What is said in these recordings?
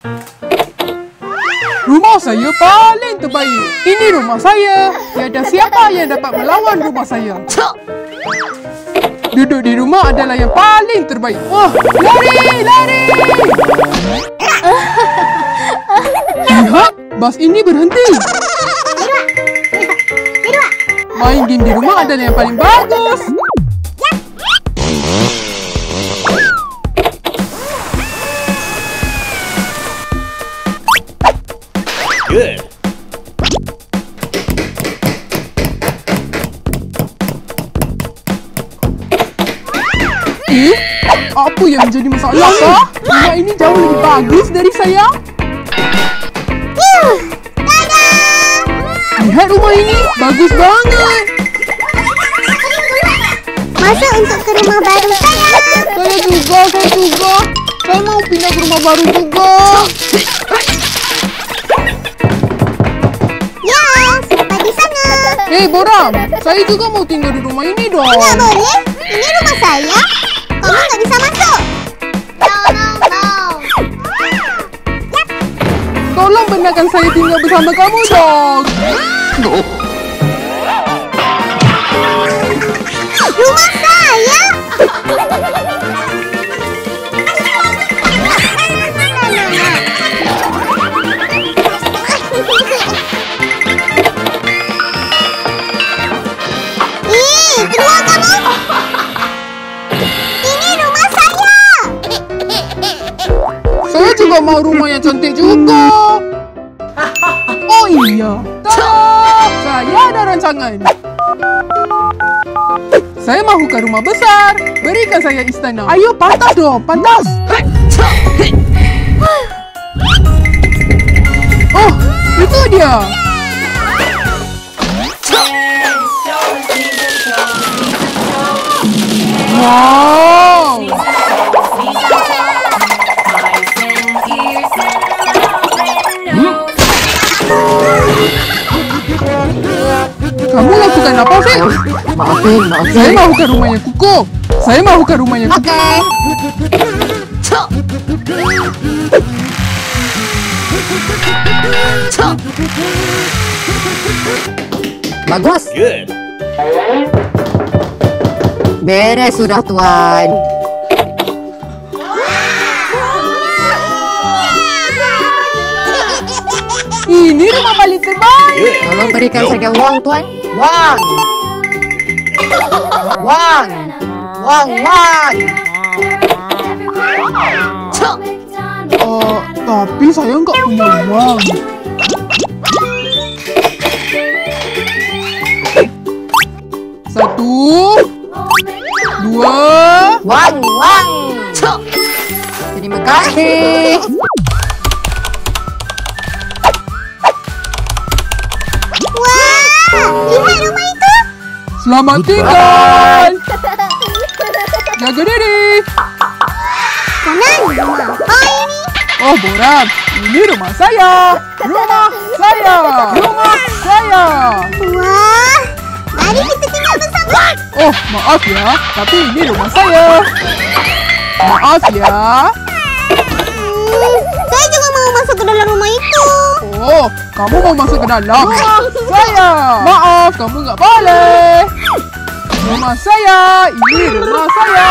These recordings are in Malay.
Rumah saya paling terbaik. Ini rumah saya. Tiada siapa yang dapat melawan rumah saya. Duduk di rumah adalah yang paling terbaik. Wah, lari, lari! Lihat, bas ini berhenti. Main game di rumah adalah yang paling bagus. Good. Apa yang menjadi masalah kah? Rumah ini jauh lebih bagus dari saya. Lihat rumah ini, bagus banget. Masuk untuk ke rumah baru saya. Saya juga. Saya mau pindah ke rumah baru juga. Ya, siapa di sana? Hei Boram, saya juga mau tinggal di rumah ini dong. Nggak boleh, ini rumah saya. Kamu nggak bisa masuk. No. Tolong benarkan saya tinggal bersama kamu dong. Rumah saya. Keluar kamu. Ini rumah saya. Saya juga mau rumah yang cantik juga. Oh iya, tada! Saya ada rancangan. Saya mahu ke rumah besar. Berikan saya istana. Ayo, pantas dong, pantas. Oh, itu dia. Wow. Kamu lakukan apa sih? Maafin. Saya mau ke rumahnya Kuko. Saya mau ke rumahnya Kuko. Bagus. Good. Beres sudah, Tuan. Ini rumah paling terbaik. Good. Tolong berikan saja uang, Tuan. Uang. Tapi saya nggak punya uang. Satu, dua. Uang. Terima kasih. Wah, lihat rumah itu. Selamat tinggal. Jaga diri. Kanan, rumah apa ini? Oh, Boram, ini rumah saya. Rumah saya. Wah, mari kita tinggal bersama. Oh, maaf ya, tapi ini rumah saya. Maaf ya. Saya juga mau masuk ke dalam rumah itu. Oh, kamu mau masuk ke dalam? Rumah saya. Maaf, kamu nggak boleh. Rumah saya. Ini rumah saya.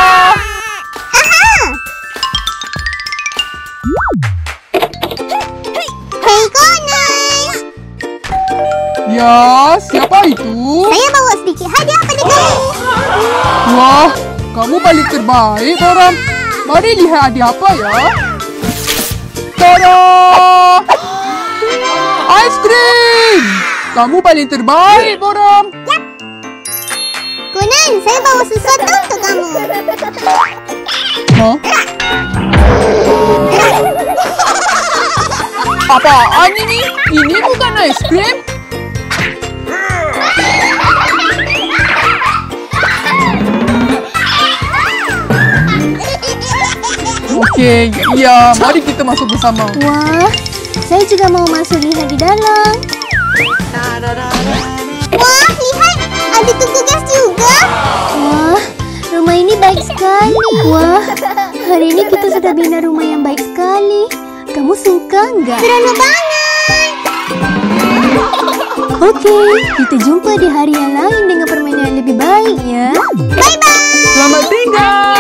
Hey Conan, Ya, siapa itu? saya bawa sedikit hadiah pada kamu. Wah, kamu paling terbaik, Boram. Mari lihat hadiah apa ya. Tada! Ice cream! Kamu paling terbaik, Boram. Conan, saya bawa sesuatu untuk kamu. Hah? Apaan ini? Ini bukan ice cream. Oke, iya, mari kita masuk bersama. Wah, saya juga mau masuk lihat di dalam. Wah, lihat, ada tungku gas juga. Wah, rumah ini baik sekali. Wah, hari ini kita sudah bina rumah yang baik sekali. Kamu suka nggak? Seronok banget. Oke, kita jumpa di hari yang lain dengan permainan yang lebih baik ya. Bye-bye. Selamat tinggal.